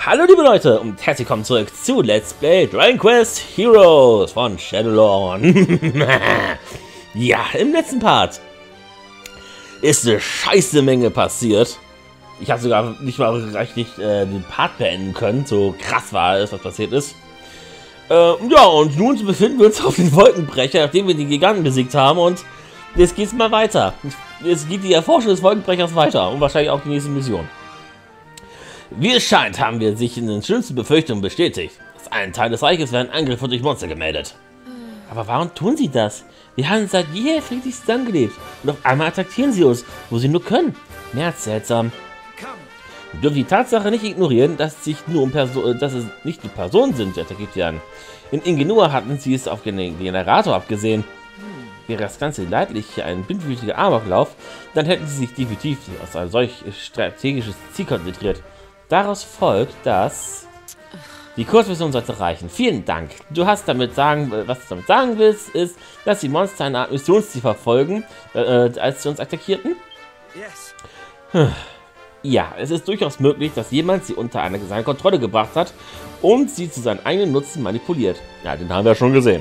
Hallo liebe Leute und herzlich willkommen zurück zu Let's Play Dragon Quest Heroes von Shadowlorn. Ja, im letzten Part ist eine scheiße Menge passiert. Ich habe sogar nicht mal richtig den Part beenden können, so krass war es, was passiert ist. Ja, und nun befinden wir uns auf den Wolkenbrecher, nachdem wir die Giganten besiegt haben, und jetzt geht's mal weiter. Jetzt geht die Erforschung des Wolkenbrechers weiter und wahrscheinlich auch die nächste Mission. Wie es scheint, haben wir sich in den schlimmsten Befürchtungen bestätigt. Aus einem Teil des Reiches werden Angriffe durch Monster gemeldet. Aber warum tun sie das? Wir haben seit jeher friedlich zusammengelebt und auf einmal attackieren sie uns, wo sie nur können. Mehr als seltsam. Wir dürfen die Tatsache nicht ignorieren, dass es nicht nur Personen sind, die attackiert werden. In Ingenua hatten sie es auf den Generator abgesehen. Wäre das Ganze leidlich ein blindwütiger Amoklauf, dann hätten sie sich definitiv auf ein solch strategisches Ziel konzentriert. Daraus folgt, dass die Kurzversion sollte reichen. Vielen Dank. Du hast damit was du damit sagen willst, ist, dass die Monster eine Art Missionsziel verfolgen, als sie uns attackierten. Yes. Ja, es ist durchaus möglich, dass jemand sie unter seine Kontrolle gebracht hat und sie zu seinem eigenen Nutzen manipuliert. Ja, den haben wir schon gesehen.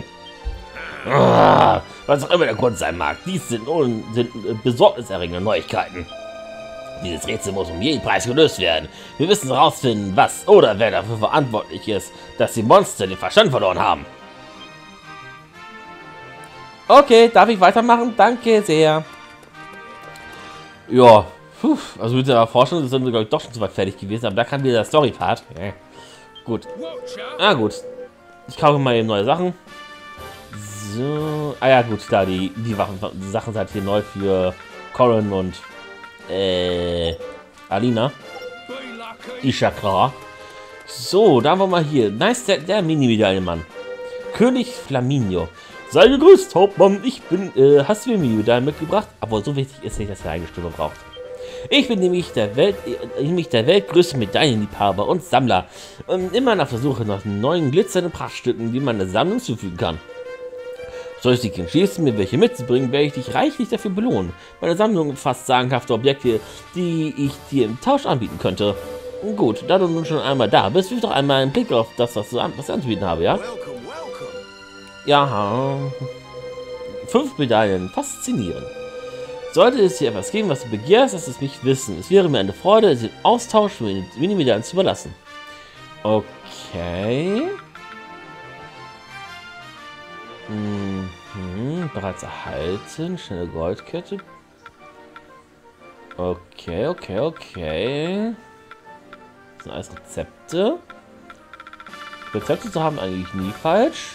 Was auch immer der Grund sein mag, dies sind besorgniserregende Neuigkeiten. Dieses Rätsel muss um jeden Preis gelöst werden. Wir müssen herausfinden, was oder wer dafür verantwortlich ist, dass die Monster den Verstand verloren haben. Okay, darf ich weitermachen? Danke sehr. Ja, also mit der Forschung sind wir, glaube ich, doch schon zu weit fertig gewesen, aber da kam wieder der Story-Part. Ja. Gut. Ah, gut. Ich kaufe mal eben neue Sachen. So. Ah ja, gut, klar, die Sachen sind halt hier neu für Corrin und Alina. Ishakra. So, da haben wir mal hier. Nice, der Mini-Medaillenmann. König Flaminio. Sei gegrüßt, Hauptmann. Hast du mir Mini-Medaillen mitgebracht? Aber so wichtig ist nicht, dass er eine Stimme braucht. Ich bin nämlich der weltgrößte Medaillenliebhaber und Sammler. Und immer nach der Suche nach neuen glitzernden Prachtstücken, die man der Sammlung zufügen kann. Sollst du dich entschließen, mir welche mitzubringen, werde ich dich reichlich dafür belohnen. Meine Sammlung umfasst sagenhafte Objekte, die ich dir im Tausch anbieten könnte. Gut, da du nun schon einmal da bist, wirf doch einmal einen Blick auf das, was ich anzubieten habe, ja? Ja. 5 Medaillen, faszinierend. Sollte es dir etwas geben, was du begehrst, lass es mich wissen. Es wäre mir eine Freude, den Austausch für Mini-Medaillen zu überlassen. Okay. Bereits erhalten. Schnelle Goldkette. Okay. Das sind alles Rezepte. Rezepte zu haben eigentlich nie falsch.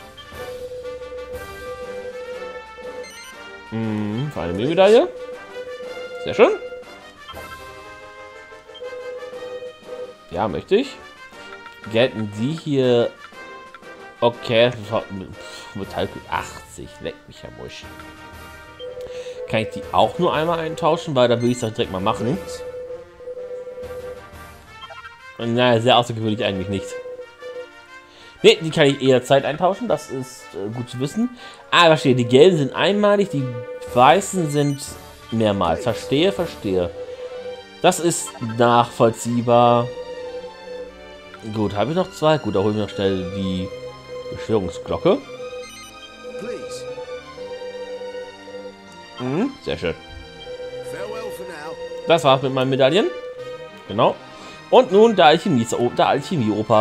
Für eine Medaille. Sehr schön. Ja, möchte ich. Gelten die hier... Okay, Metall 80, leck mich ja Musch. Kann ich die auch nur einmal eintauschen, weil da will ich es direkt mal machen. Naja, sehr außergewöhnlich eigentlich nicht. Ne, die kann ich eher Zeit eintauschen, das ist gut zu wissen. Aber verstehe, die gelben sind einmalig, die weißen sind mehrmals. Verstehe. Das ist nachvollziehbar. Gut, habe ich noch 2? Gut, da holen wir noch schnell die Beschwörungsglocke. Sehr schön. Das war's mit meinen Medaillen. Genau. Und nun der Alchemie-Opa.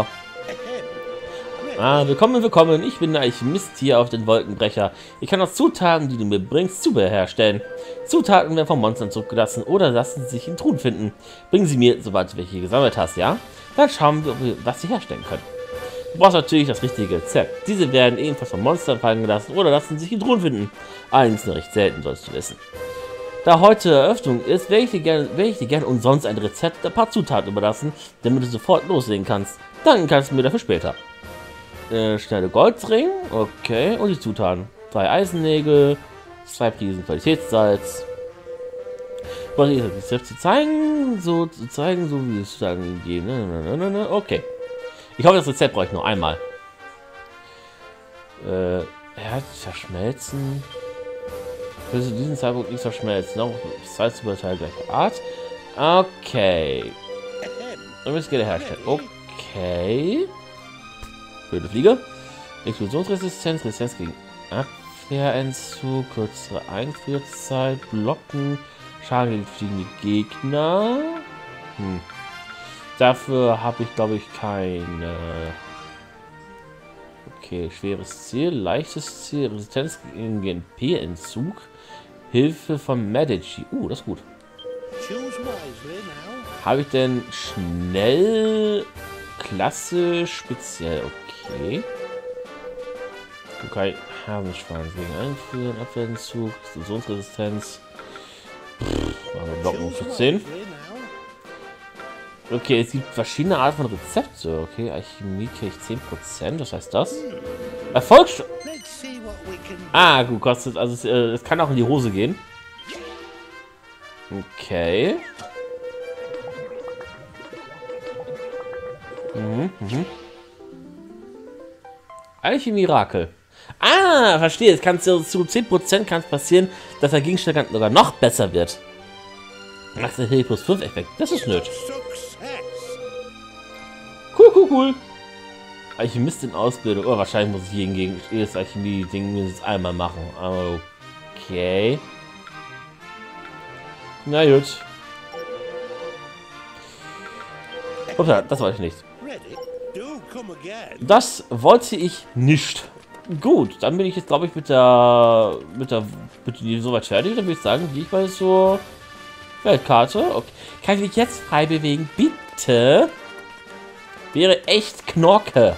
Willkommen. Ich bin der Alchemist hier auf den Wolkenbrecher. Ich kann aus Zutaten, die du mir bringst, Zubehör herstellen. Zutaten werden von Monstern zurückgelassen oder lassen sich in Truhen finden. Bringen sie mir, sobald du welche gesammelt hast, ja? Dann schauen wir, was sie herstellen können. Du brauchst natürlich das richtige Rezept. Diese werden ebenfalls von Monstern fallen gelassen oder lassen sich in Truhen finden. Allerdings nur recht selten, sollst du wissen. Da heute Eröffnung ist, werde ich dir gerne umsonst ein Rezept der paar Zutaten überlassen, damit du sofort loslegen kannst. Danken kannst du mir dafür später. Schnelle Goldring, okay, und die Zutaten. 3 Eisennägel, 2 Prisen Qualitätssalz. Ich wollte das Rezept zu zeigen, so wie es dann geht. Okay. Ich hoffe, das Rezept brauche ich nur einmal. Verschmelzen. Für diesen Zeitpunkt nichts verschmelzen. Noch Salzüberteil gleicher Art. Okay. Und wir es gerne herstellen. Okay. Blöde Fliege. Explosionsresistenz, Resistenz gegen Abwehrentzug, kürzere Einfrierzeit, Blocken, Schaden gegen fliegende Gegner. Dafür habe ich, glaube ich, keine. Okay, schweres Ziel, leichtes Ziel, Resistenz gegen GNP-Entzug, Hilfe von Medici. Das ist gut. Habe ich denn schnell, Klasse, speziell? Okay. Okay, Hasenschwanz gegen Einführen, Abwehrentzug, Explosionsresistenz. Machen wir Blocken für 10. Okay, es gibt verschiedene Arten von Rezepte. Okay, Alchemie kriege ich 10%. Was heißt das? Erfolgsstoff. Ah, gut, kostet. Also es kann auch in die Hose gehen. Okay. Alchemie-Mirakel. Ah, verstehe. Es kann zu 10% kann es passieren, dass der Gegenstand sogar noch besser wird. Macht der plus 5 Effekt. Das ist nötig. Cool. Alchemist in Ausbildung. Oh, wahrscheinlich muss ich jedes Alchemie-Ding mindestens einmal machen. Okay. Na gut. Ups, das wollte ich nicht. Das wollte ich nicht. Gut, dann bin ich jetzt, glaube ich, mit der soweit fertig. Dann würde ich sagen, gehe ich mal zur Weltkarte. Okay. Kann ich mich jetzt frei bewegen? Bitte? Wäre echt Knorke.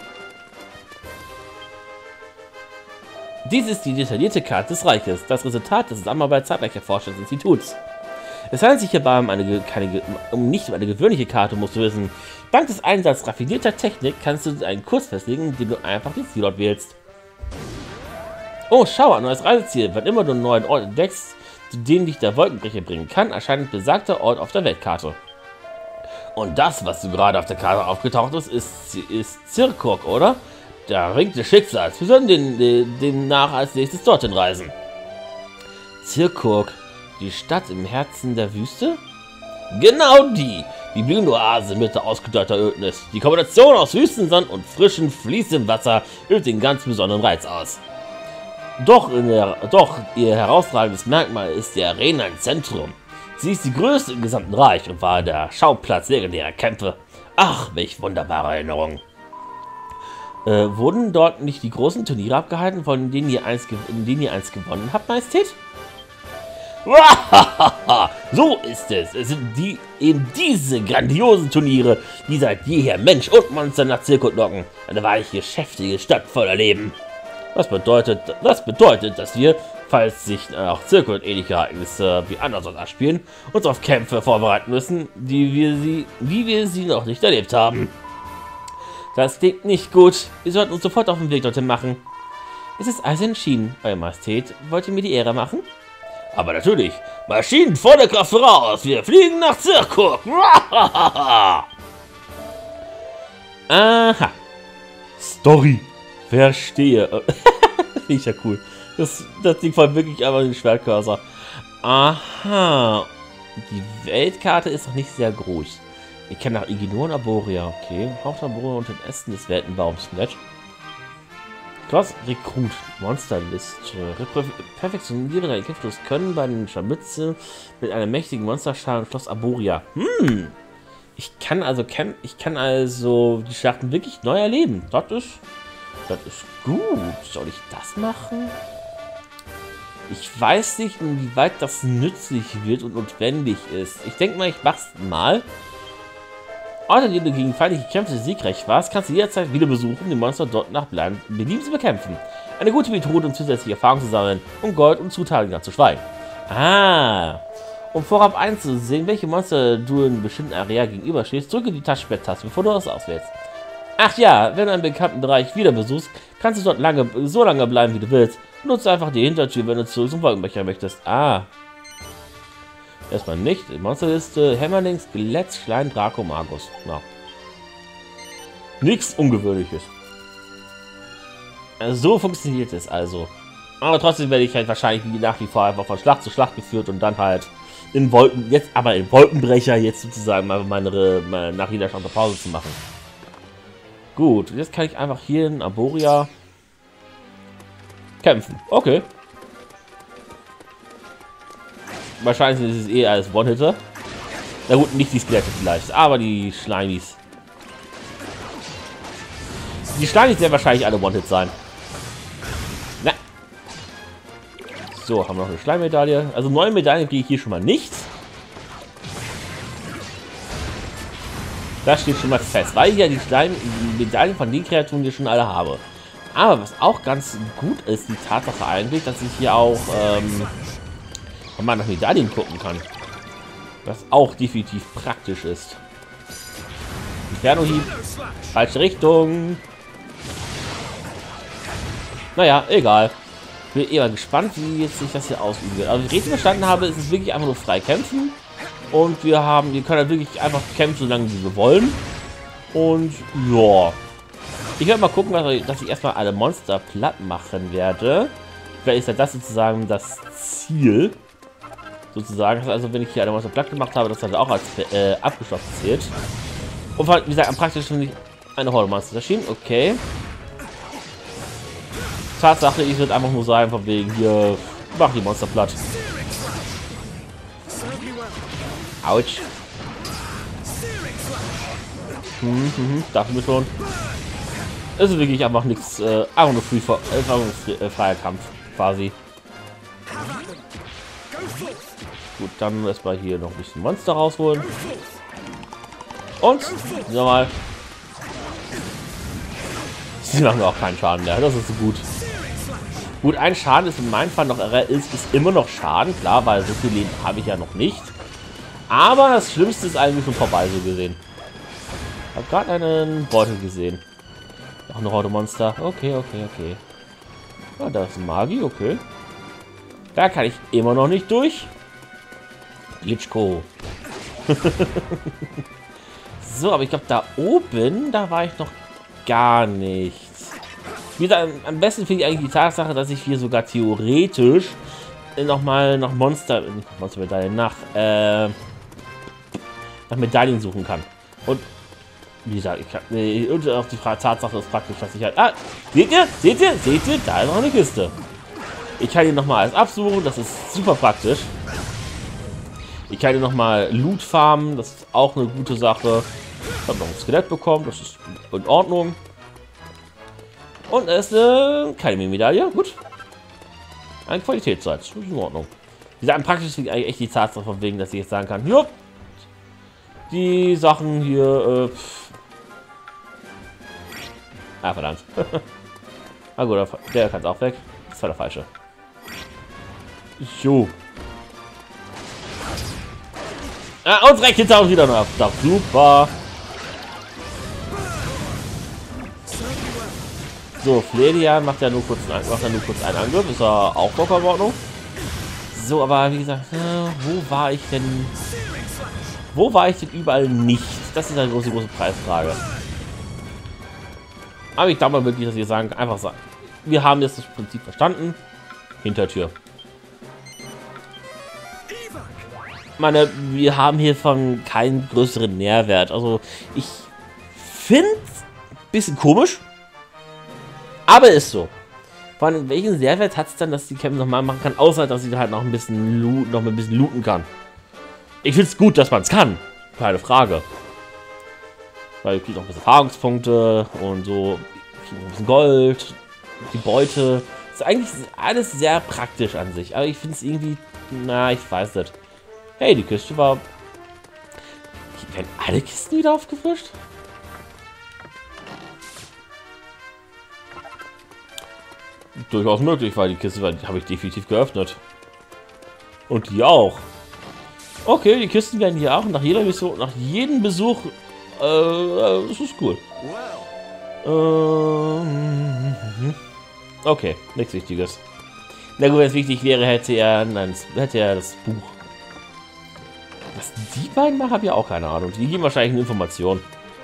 Dies ist die detaillierte Karte des Reiches, das Resultat der Zusammenarbeit zahlreicher Forschungsinstituts. Es handelt sich hierbei nicht um eine gewöhnliche Karte, musst du wissen. Dank des Einsatzes raffinierter Technik kannst du einen Kurs festlegen, indem du einfach den Zielort wählst. Oh, schau, ein neues Reiseziel. Wann immer du einen neuen Ort entdeckst, zu dem dich der Wolkenbrecher bringen kann, erscheint besagter Ort auf der Weltkarte. Und das, was du gerade auf der Karte aufgetaucht ist Zirkurg, oder? Der Ring des Schicksals. Wir sollen demnach als nächstes dorthin reisen. Zirkurg, die Stadt im Herzen der Wüste? Genau die blühende Oase mit der ausgedeihter Ödnis. Die Kombination aus Wüstensand und frischem, fließendem Wasser übt den ganz besonderen Reiz aus. Doch ihr herausragendes Merkmal ist die Arena im Zentrum. Sie ist die größte im gesamten Reich und war der Schauplatz legendärer Kämpfe. Ach, welch wunderbare Erinnerung. Wurden dort nicht die großen Turniere abgehalten, in denen ihr eins gewonnen habt, Majestät? So ist es. Es sind eben diese grandiosen Turniere, die seit jeher Mensch und Monster nach Zirkurg locken. Eine wahrlich geschäftige Stadt voller Leben. Das bedeutet, dass wir, falls sich auch Zirkus und ähnliche Ereignisse wie anderswo abspielen, uns auf Kämpfe vorbereiten müssen, wie wir sie noch nicht erlebt haben. Das klingt nicht gut. Wir sollten uns sofort auf den Weg dorthin machen. Es ist alles entschieden, Eure Majestät. Wollt ihr mir die Ehre machen? Aber natürlich. Maschinen volle Kraft voraus. Wir fliegen nach Zirkurg. Aha. Story. Verstehe. Finde ich ja cool. Das Ding war wirklich einfach den Schwertcursor. Aha. Die Weltkarte ist noch nicht sehr groß. Ich kenne nach Iginor und Arboria. Okay. Hauptaboria und den Ästen des Weltenbaums. Nett. Klasse Rekrut. Monsterliste. Perfektioniere deine Kämpfe können bei den Scharmützeln mit einer mächtigen Monsterschar im Schloss Arboria. Ich kann also die Schlachten wirklich neu erleben. Das ist gut. Soll ich das machen? Ich weiß nicht, inwieweit das nützlich wird und notwendig ist. Ich denke mal, ich mach's mal. Orte, die du gegen feindliche Kämpfe siegreich warst, kannst du jederzeit wieder besuchen, die Monster dort nach Belieben zu bekämpfen. Eine gute Methode, um zusätzliche Erfahrung zu sammeln, um Gold und Zutaten zu schweigen. Ah, um vorab einzusehen, welche Monster du in bestimmten Area gegenüberstehst, drücke die Taschenbett-Taste, bevor du das auswählst. Ach ja, wenn du einen bekannten Bereich wieder besuchst, kannst du dort so lange bleiben, wie du willst. Nutze einfach die Hintertür, wenn du zurück zum Wolkenbecher möchtest. Ah. Erstmal nicht. Monsterliste, Hämmerling, Skelett, Schleim, Draco, Magus. Ja. Nichts Ungewöhnliches. Also so funktioniert es also. Aber trotzdem werde ich halt wahrscheinlich nach wie vor einfach von Schlacht zu Schlacht geführt und dann halt in Wolkenbrecher jetzt sozusagen mal nach jeder Chance Pause zu machen. Gut, jetzt kann ich einfach hier in Arboria kämpfen. Okay. Wahrscheinlich ist es eher als One-Hitter. Na gut, nicht die Skelette vielleicht, aber die Schleimis. Die Schleimis werden wahrscheinlich alle One-Hit sein. Na. So, haben wir noch eine Schleimmedaille. Also 9 Medaillen kriege ich hier schon mal nicht. Das steht schon mal fest, weil ich ja die Medaillen von den Kreaturen, die ich schon alle habe. Aber was auch ganz gut ist, die Tatsache eigentlich, dass ich hier auch mal nach Medaillen gucken kann. Was auch definitiv praktisch ist. Inferno-Hieb. Falsche Richtung. Naja, egal. Bin eher gespannt, wie jetzt sich das hier ausüben wird. Also, wie ich richtig verstanden habe, ist es wirklich einfach nur frei kämpfen. Und wir können halt wirklich einfach kämpfen, solange wir wollen. Und ja. Ich werde mal gucken, dass ich erstmal alle Monster platt machen werde. Vielleicht ist ja das sozusagen das Ziel. Sozusagen. Also wenn ich hier alle Monster platt gemacht habe, das dann auch als abgeschlossen zählt. Und wie gesagt, am praktischsten finde ich eine Horde Monster erschienen. Okay. Tatsache, ich würde einfach nur sagen, von wegen hier, mach die Monster platt. Autsch. Dachten wir schon. Es ist wirklich einfach nichts, einfach nur freier Kampf, quasi. Gut, dann erstmal hier noch ein bisschen Monster rausholen. Und, nochmal. Sie machen auch keinen Schaden mehr, das ist so gut. Gut, ein Schaden ist in meinem Fall noch, ist immer noch Schaden, klar, weil so viel Leben habe ich ja noch nicht. Aber das Schlimmste ist eigentlich schon vorbei, so gesehen. Ich habe gerade einen Beutel gesehen. Noch eine Horde Monster. Okay. Ah, da ist ein Magi, okay. Da kann ich immer noch nicht durch. Lichko. So, aber ich glaube, da oben, da war ich noch gar nicht. Wie gesagt, am besten finde ich eigentlich die Tatsache, dass ich hier sogar theoretisch nochmal nach Monstermedaillen, nach Medaillen suchen kann. Und wie gesagt, und auch die Tatsache ist praktisch, dass ich halt... Ah, seht ihr? Da ist noch eine Kiste. Ich kann hier nochmal alles absuchen, das ist super praktisch. Ich kann hier nochmal Loot farmen, das ist auch eine gute Sache. Ich habe noch ein Skelett bekommen, das ist in Ordnung. Und es ist keine Medaille, gut. Ein Qualitätszeit, das ist in Ordnung. Wie gesagt, praktisch ist eigentlich echt die Tatsache von wegen, dass ich jetzt sagen kann, ja, die Sachen hier, ah, verdammt. Ah gut, der kann es auch weg. Das war der falsche. Jo. Ah, und direkt hinter uns wieder noch. Doch, super. So, Fledian macht ja nur kurz einen Angriff. Ist er auch locker in Ordnung. So, aber wie gesagt, wo war ich denn? Wo war ich denn überall nicht? Das ist eine große Preisfrage. Aber ich glaube mal wirklich, dass wir sagen, einfach sagen, wir haben jetzt das Prinzip verstanden. Hintertür. Meine, wir haben hiervon keinen größeren Nährwert. Also ich finde es ein bisschen komisch, aber ist so. Von welchen Nährwert hat es dann, dass die Kämpfe nochmal machen kann, außer dass sie halt noch ein bisschen looten kann. Ich finde es gut, dass man es kann, keine Frage. Weil ich kriege noch ein bisschen Erfahrungspunkte und so, ein bisschen Gold, die Beute. Das ist eigentlich alles sehr praktisch an sich, aber ich finde es irgendwie, na, ich weiß nicht. Hey, die Kiste war... Werden alle Kisten wieder aufgefrischt? Durchaus möglich, weil die Kiste habe ich definitiv geöffnet. Und die auch. Okay, die Kisten werden hier auch nach jeder Mission, nach jedem Besuch. Das ist cool. Okay, nichts Wichtiges. Na gut, wenn es wichtig wäre, hätte er das Buch. Was die beiden machen, habe ich auch keine Ahnung. Die geben wahrscheinlich eine Information.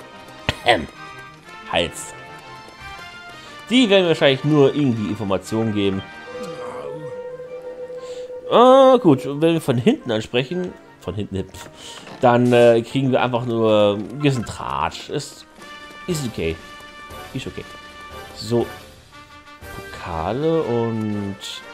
Hals. Die werden wahrscheinlich nur irgendwie Informationen geben. Gut, wenn wir von hinten ansprechen, dann kriegen wir einfach nur ein bisschen Tratsch. Ist okay. Ist okay. So. Pokale und...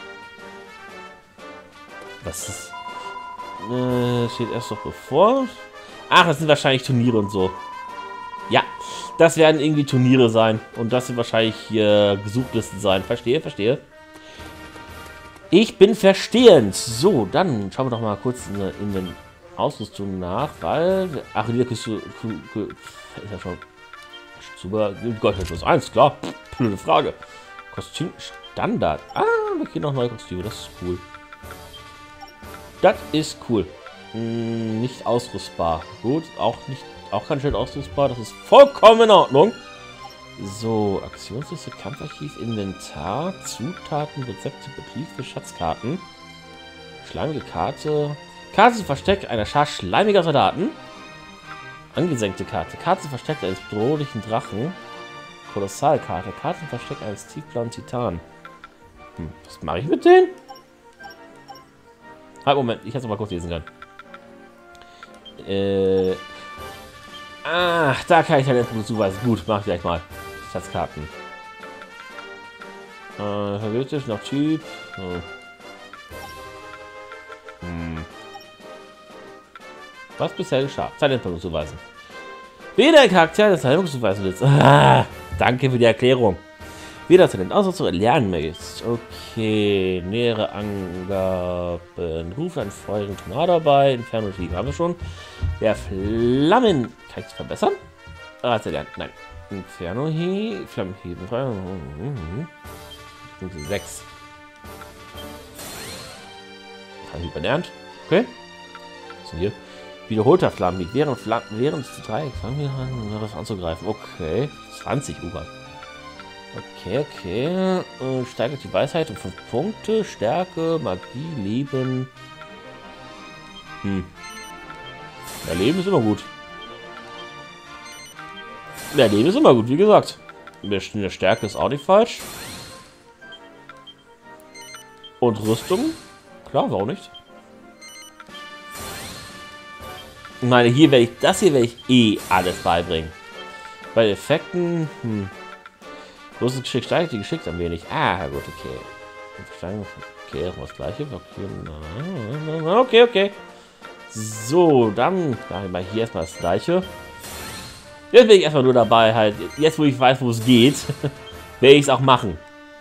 Was ist... steht erst noch bevor. Ach, das sind wahrscheinlich Turniere und so. Ja, das werden irgendwie Turniere sein. Und das sind wahrscheinlich Gesuchlisten sein. Verstehe, verstehe. Ich bin verstehend. So, dann schauen wir doch mal kurz in den Ausrüstung nach, weil... Ach, wieder ist ja schon... Super, Gott, plus 1, klar. Blöde Frage. Kostüm Standard. Ah, wir kriegen noch neue Kostüme. Das ist cool. Das ist cool. Nicht ausrüstbar. Gut, auch kein Schild ausrüstbar. Das ist vollkommen in Ordnung. So, Aktionsliste, Kampfarchiv, Inventar, Zutaten, Rezepte, Briefe, Schatzkarten. Schleimige Karte. Karte zum Versteck einer Schar schleimiger Soldaten. Angesenkte Karte. Karte zum Versteck eines bedrohlichen Drachen. Kolossalkarte. Karte zum Versteck eines tiefblauen Titan. Was mache ich mit denen? Halt, Moment. Ich hätte es mal kurz lesen können. Ach, da kann ich Talentpunkte zuweisen. Gut, mach ich gleich mal. Schatzkarten. Theoretisch noch Typ. Was bisher geschah? Talentpunkte zuweisen. Weder ein Charakter des Talentpunkte zuweisen willst. Danke für die Erklärung. Wieder Talent Ausrüstung lernen möchtest. Okay, nähere Angaben. Ruf ein feurigen Tornado bei. Inferno Fliegen haben wir schon. Der Flammen. Kann ich es verbessern? Lernen. Nein. Inferno hier. Flammenheben. Punkte 6. Habe ich überlernt. Okay. Was ist denn hier? Wiederholter Flammenhieb. Während zu 3 Flammen anzugreifen. Okay. 20 U-Bahn. Okay. Steigert die Weisheit um 5 Punkte. Stärke, Magie, Leben. Ja, Leben ist immer gut. Ja, Leben ist immer gut, wie gesagt. Eine Stärke ist auch nicht falsch. Und Rüstung? Klar, warum nicht? Ich meine, hier werde ich eh alles beibringen. Bei Effekten, Großes Geschick steigt die Geschickt ein wenig. Ah, gut, okay. Okay, das gleiche. Okay. So, dann machen wir hier erstmal das gleiche. Jetzt bin ich erstmal nur dabei, halt. Jetzt, wo ich weiß, wo es geht, werde ich es auch machen.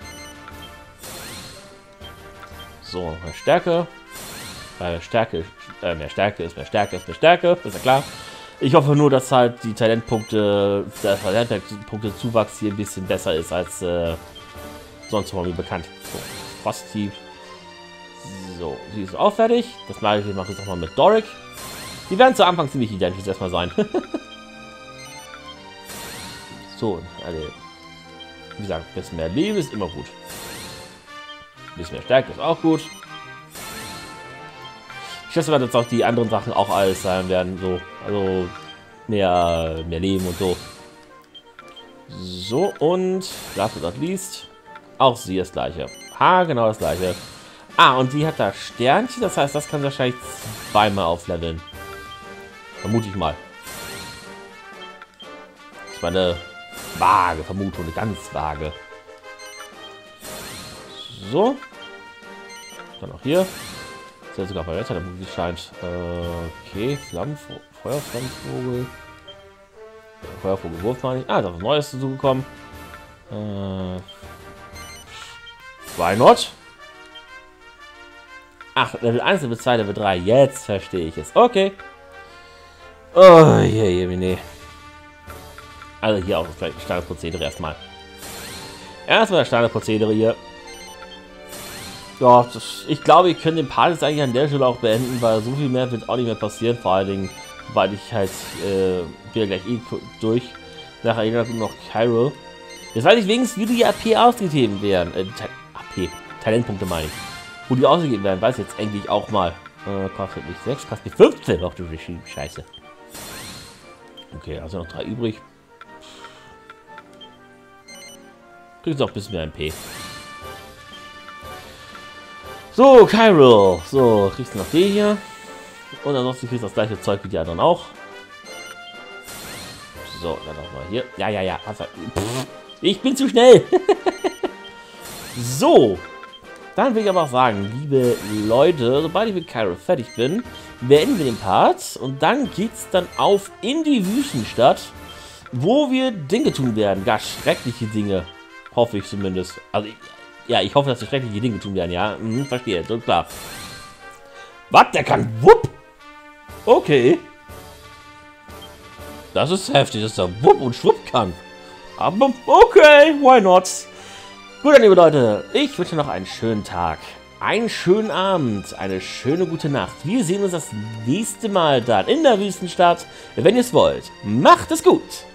So, mehr Stärke. Mehr Stärke ist mehr Stärke. Ist ja klar. Ich hoffe nur, dass halt die Talentpunkte, der Talentpunkte-Zuwachs hier ein bisschen besser ist als sonst mal wie bekannt. So, Frosty. So, sie ist auch fertig. Das mache ich jetzt auch mal mit Doric. Die werden zu Anfang ziemlich identisch erstmal sein. So, also, wie gesagt, ein bisschen mehr Leben ist immer gut. Ein bisschen mehr Stärke ist auch gut. Ich schätze mal, dass auch die anderen Sachen auch alles sein werden. So, also mehr Leben und so. So, und last but not least, auch sie das gleiche. Genau das gleiche. Und sie hat da Sternchen, das heißt, das kann sie wahrscheinlich zweimal aufleveln. Vermute ich mal. Das ist meine vage Vermutung, eine ganz vage. So. Dann auch hier. Ist ja sogar verletzt, der Musik scheint. Okay, Feuerflammenvogel. Feuervogelwurf meine ich. Da ist was Neues dazugekommen. Why not? Level 1, Level 2, Level 3. Jetzt verstehe ich es. Okay. Oh, nee. Also hier auch das Standardprozedere erstmal. Erstmal das Standardprozedere hier. Ja, ich glaube, ich könnte den Part jetzt eigentlich an der Stelle auch beenden, weil so viel mehr wird auch nicht mehr passieren. Vor allen Dingen, weil ich halt wieder gleich durch. Nachher erinnert noch Cairo. Jetzt weiß ich wenigstens, wie die AP ausgegeben werden. AP, Talentpunkte meine ich. Wo die ausgegeben werden, weiß ich jetzt eigentlich auch mal. Kostet mich 6, kostet mich 15. Doch, du Scheiße. Okay, also noch 3 übrig. Kriegst auch ein bisschen mehr MP. So, Cairo. So, kriegst du noch die hier. Und ansonsten kriegst du das gleiche Zeug wie die anderen auch. So, dann nochmal hier. Ja, ja, ja. Pff, ich bin zu schnell. So. Dann will ich aber auch sagen, liebe Leute, sobald ich mit Cairo fertig bin, beenden wir den Part. Und dann geht's dann auf in die Wüstenstadt, wo wir Dinge tun werden. Gar schreckliche Dinge. Hoffe ich zumindest. Also, ja, ich hoffe, dass wir schreckliche Dinge tun werden, ja. Verstehe, so klar. Was? Der kann Wupp? Okay. Das ist heftig, dass er Wupp und Schwupp kann. Aber okay, why not? Gut, dann, liebe Leute, ich wünsche noch einen schönen Tag, einen schönen Abend, eine schöne gute Nacht. Wir sehen uns das nächste Mal dann in der Wüstenstadt, wenn ihr es wollt. Macht es gut!